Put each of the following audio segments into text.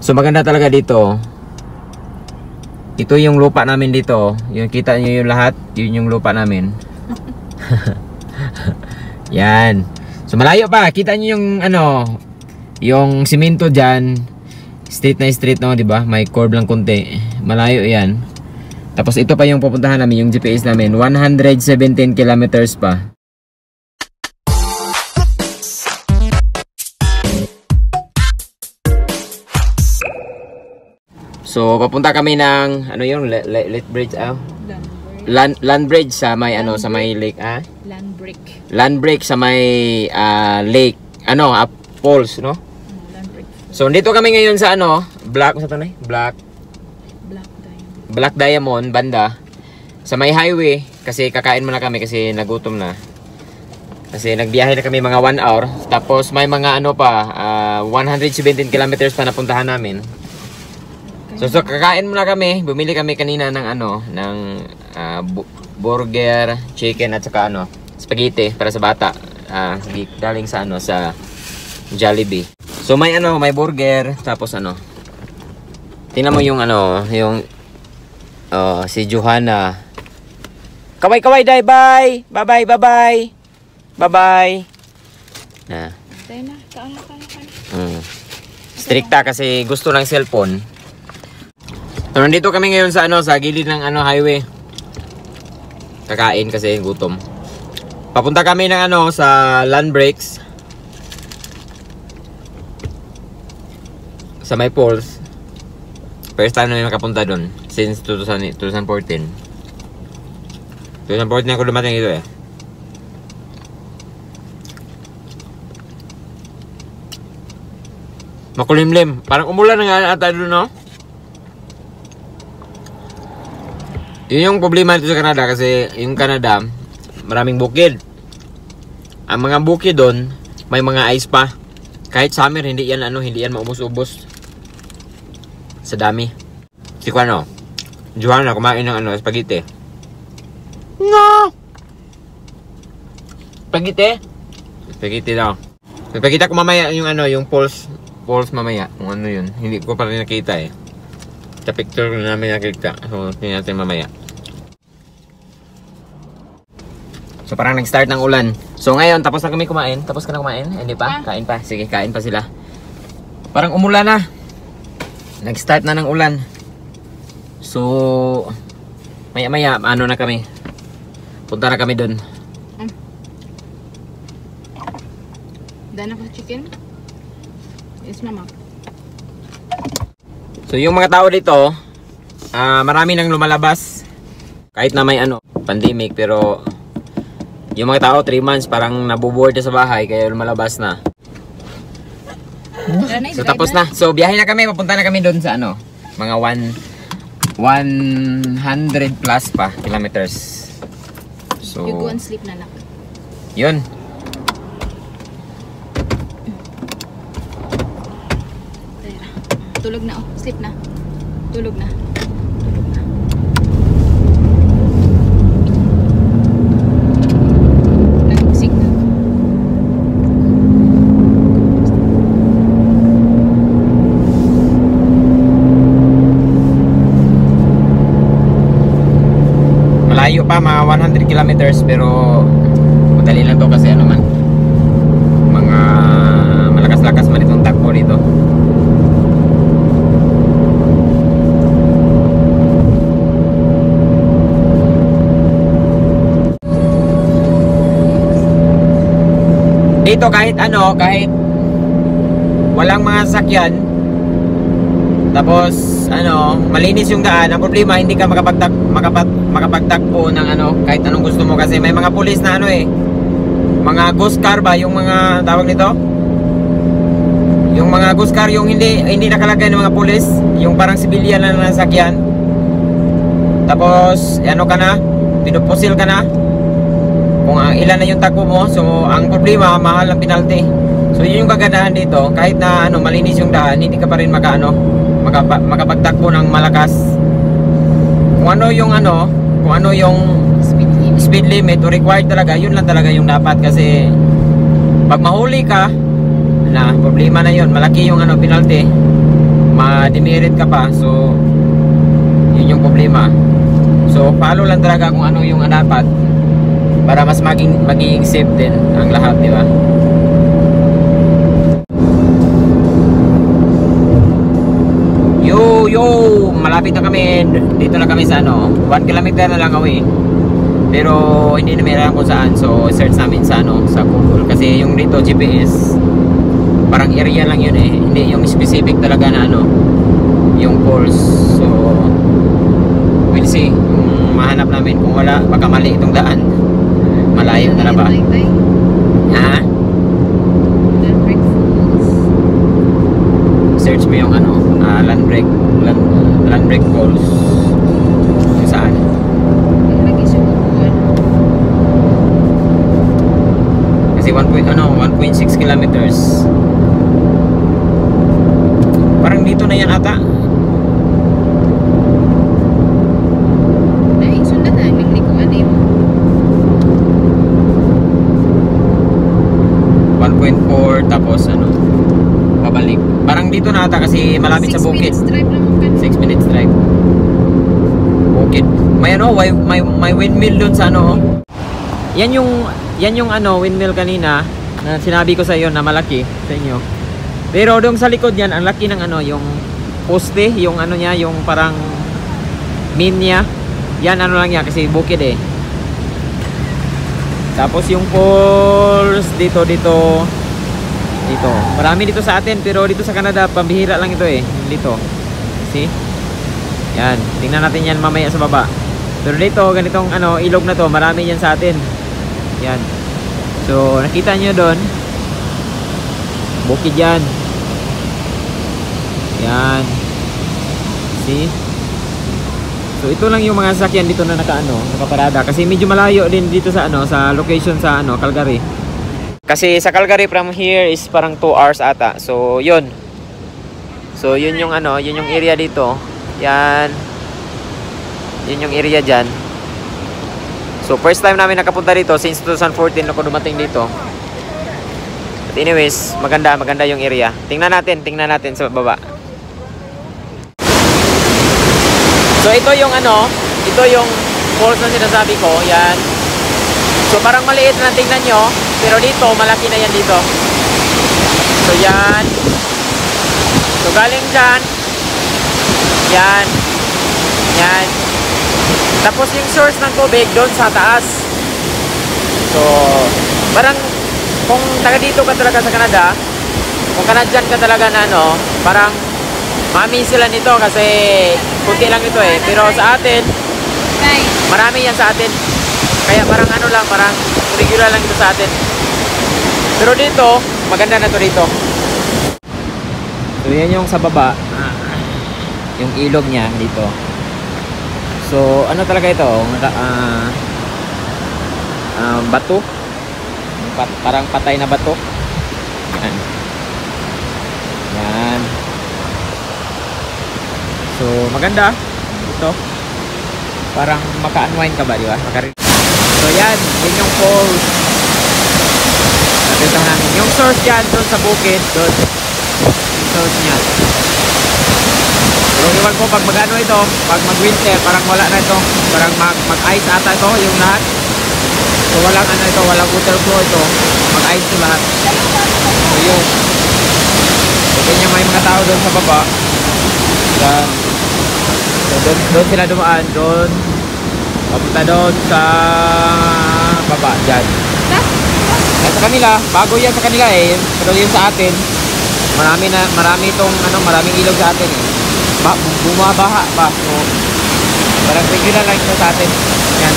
So maganda talaga dito. Ito yung lupa namin dito. Yung kita nyo yung lahat, yun yung lupa namin. Yan. So malayo pa, kita nyo yung ano, yung simento dyan. Straight na straight, no, di ba? May curve lang konti. Malayo yan. Tapos ito pa yung pupuntahan namin, yung GPS namin, 117 kilometers pa. So papunta kami ng ano yung Let Bridge, Land Bridge sa may ano, sa may lake, Land Bridge sa may lake, ano, falls, no? So dito kami ngayon sa ano, Black Diamond banda sa may highway, kasi kakain muna kami kasi nagutom na. Kasi nagbiyahe na kami mga 1 hour, tapos may mga ano pa, 117 kilometers pa napuntahan namin. So kakain muna kami, bumili kami kanina ng ano, ng burger, chicken at saka ano, spaghetti para sa bata. Galing sa ano, sa Jollibee. So may ano, may burger, tapos ano. Tingnan mo yung ano, yung si Johanna. Kaway day, bye. Bye. Na. Stricta kasi gusto ng cellphone. So nandito kami ngayon sa ano, sa gilid ng ano, highway. Kakain kasi gutom. Papunta kami ng ano, sa Land Breaks. Sa may falls. First time namin makapunta doon since 2014. 2014 ako dumating dito eh. Makulimlim. Parang umulan na nga ata doon, no? Yun yung problema dito sa Canada, kasi yung Canada maraming bukid. Ang mga bukid doon may mga ice pa. Kahit summer hindi yan ano, hindi yan maubos-ubos sa dami. Si ano, Johanna kumain ng ano, spaghetti. No! Spaghetti daw. Spaghetti ko mamaya yung ano, yung falls mamaya. Kung ano yun, hindi ko pa rin nakita eh. Sa picture na namin nakita. So, tingnan natin mamaya. So, parang nag-start ng ulan. So, ngayon, tapos na kami kumain. Tapos ka na kumain? Hindi pa? Kain pa. Sige, kain pa sila. Parang umulan na. Nag-start na ng ulan. So, maya-maya, ano na kami. Punta na kami dun. Dana ko chicken? Yes, mama. So yung mga tao dito, marami nang lumalabas. Kahit na may ano, pandemic, pero yung mga tao 3 months parang nabuboard na sa bahay, kaya lumalabas na. So tapos na. So biyahe na kami, papunta na kami doon sa ano, mga 100 plus pa kilometers. So you go and sleep na. Yun. Tulog na, oh. Sleep na. Tulog na. Nagsig na. Malayo pa, mga 100 kilometers, pero madali lang to kasi ano man, mga malakas-lakas man itong takbo dito. Dito kahit ano, kahit walang mga sasakyan, tapos ano, malinis yung daan, ang problema hindi ka makapagtakbo ng ano, kahit anong gusto mo, kasi may mga pulis na ano eh, mga ghost car ba, yung mga tawag nito, yung mga ghost car, yung hindi nakalagay ng mga pulis, yung parang civilian na nasakyan, tapos ano ka na, pinupusil ka na kung ilan na yung takbo mo. So ang problema, mahal ang penalty. So yun yung kagandahan dito, kahit na ano, malinis yung daan, hindi ka pa rin makapagtakbo ng malakas. Kung ano yung speed limit o required talaga, yun lang talaga yung dapat, kasi pag mahuli ka na, problema na yun, malaki yung ano, penalty. ma-demerit ka pa. So yun yung problema. So follow lang talaga kung ano yung dapat para mas maging safe din ang lahat, di ba? Yo, malapit na kami. Dito na kami sa 1 kilometer na lang away. Pero hindi na meron kung saan. So search namin sa sa Google kasi yung dito GPS parang area lang yun eh. Hindi yung specific talaga na yung course. So we'll see kung mahanap namin. Kung wala, baka mali itong daan. Malayo na ba? Ha? Search mo yung Landbreak Falls. Yung saan? Kasi 1.6 kilometers. Parang dito na yan ata. Ay, sundan na. Naglikuan eh. 1.4 tapos pabalik. Parang dito na ata kasi malapit sa bukid. 6 minutes drive lang mo. 6 minutes drive. Bukid. May windmill doon sa Yan yung windmill kanina na sinabi ko sa iyo na malaki sa inyo. Pero doon sa likod yan, ang laki ng yung poste, yung niya, yung parang main niya. Yan lang yan kasi bukid eh. Tapos yung falls dito. Marami dito sa atin pero dito sa Canada pambihira lang ito eh. Dito. See? Yan, tingnan natin yan mamaya sa baba. Pero dito ganitong ilog na to, marami yan sa atin. Yan. So, nakita nyo doon. Bukid yan. Yan. See? So, ito lang yung mga sasakyan dito na nakaparada. Kasi medyo malayo din dito sa sa location sa Calgary. Kasi sa Calgary from here is parang 2 hours ata. So, yun. So, yun yung yun yung area dito. Yan. Yun yung area dyan. So first time namin nakapunta dito since 2014 ako dumating dito. But anyways, maganda yung area. Tingnan natin sa baba. So ito yung falls na sinasabi ko, yan. So parang maliit na tingnan nyo, pero dito malaki na yan dito. So yan. So galing dyan. Yan. Yan. Tapos yung source ng tubig doon sa taas. So, parang kung taga dito ka talaga sa Canada, kung Canadian ka talaga na parang mami sila nito kasi kunti lang ito eh. Pero sa atin, marami yan sa atin. Kaya parang parang regular lang ito sa atin. Pero dito, maganda na to dito. So, yan yung sa baba. Yung ilog niya dito. So, talaga ito? Bato. Parang patay na bato. Yan. Yan. So, maganda. Ito. Parang maka-unwind ka ba, di ba? So, yan. Yan yung falls. Nakita namin. Yung source dyan, doon sa bukid. Doon. Source niya. So, iwan ko pag ito, pag mag-winter, parang wala na ito. Parang mag-ice ata ito, yung lahat. So, walang walang water flow ito. Mag-ice ito lahat. So, yun. So, kanya may mga tao doon sa baba. Yan. So, doon sila dumaan. Doon. Papunta doon sa baba. Dyan. Sa kanila, bago yan sa kanila eh. Pero yun sa atin, marami itong, maraming ilog sa atin eh. Bumabaha pa. So, parang regular lang ito sa atin. Yan.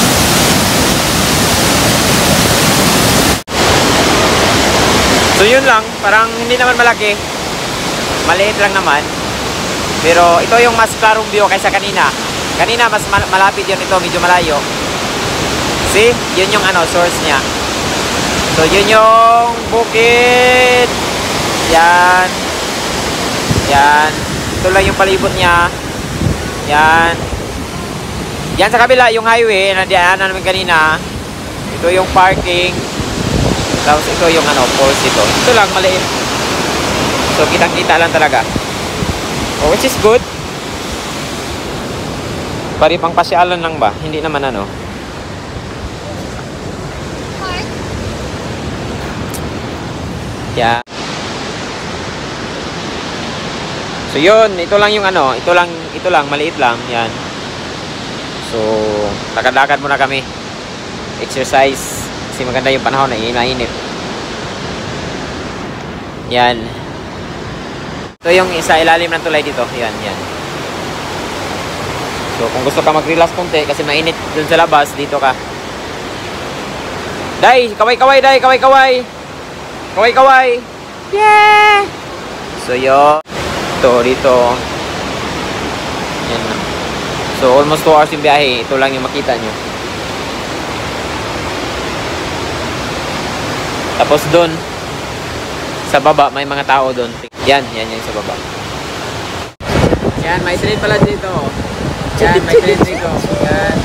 So yun lang, parang hindi naman malaki. Maliit lang naman. Pero ito yung mas klarong view kaysa kanina. Kanina mas malapit yun, ito medyo malayo. See? Yun yung source niya. So yun yung bukid. Yan. Yan. Ito lang yung palibot niya. Yan. Yan sa kabila yung highway na diyanan namin kanina. Ito yung parking. Tapos ito yung falls ito. Ito lang maliit. So kitang-kita lang talaga. Oh, which is good. Pari pang pasyalan lang ba? Hindi naman ano. Yeah. So yun, ito lang yung ano, ito lang, maliit lang, yan. So, lakad-lakad muna kami. Exercise. Kasi maganda yung panahon, mainit. Yan. Ito yung isa ilalim ng tulay dito. Yan, yan. So, kung gusto ka mag-relax konti, kasi mainit dun sa labas, dito ka. Day, kaway-kaway, day, kaway-kaway. Kaway-kaway. Yeah! So, yun. Ito, dito. Yan. So, almost 2 hours yung biyahe. Ito lang yung makita nyo. Tapos doon, sa baba, may mga tao doon. Yan, yan sa baba. Yan, may train pala dito. Yan, may train dito. Yan.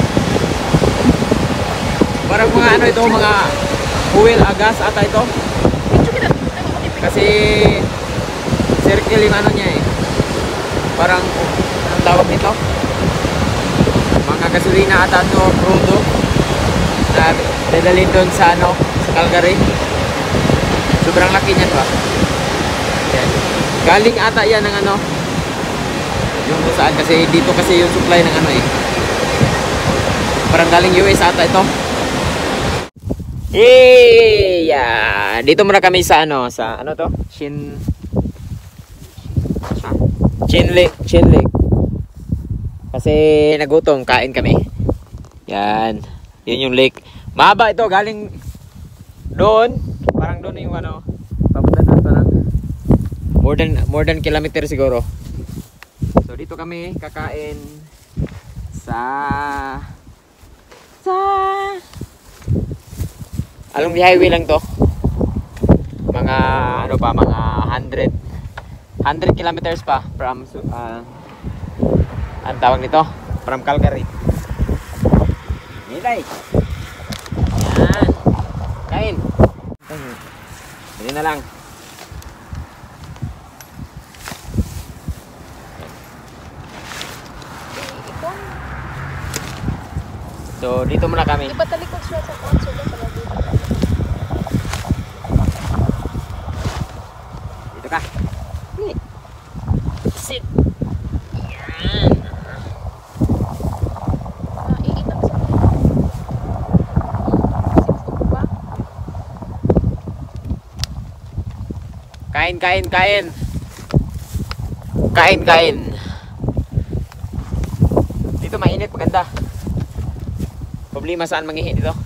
Parang mga ano ito, mga fuel agas ata ito. Kasi circle yung ano niya eh. Parang, anong tawag nito? Mga gasolina ata ito, crudo. Na dadalhin doon sa ano, sa Calgary. Sobrang laki niyan ba? Yan. Galing ata yan ng ano, yung kung saan, kasi dito kasi yung supply ng ano eh. Parang galing US ata ito. Yeah! Dito muna kami sa ano, sa ano to? Chin Lake. Kasi nagutom, kain kami. Yan. Yun yung lake. Mahaba ito, galing doon. Parang doon yung ano. Papunta doon parang more than kilometer siguro. So dito kami kakain sa along the highway lang to. Mga ano pa, mga 100 kilometers pa from ang tawag nito, from Calgary. Nilay. Yan. Kain. Hindi na lang. So dito muna kami. Iba talikod siya sa kotse doon pala dito. Dito ka. Sit. Yan. Iinom sa ba? Kain. Dito mainit, maganda. Problema saan mangihi dito?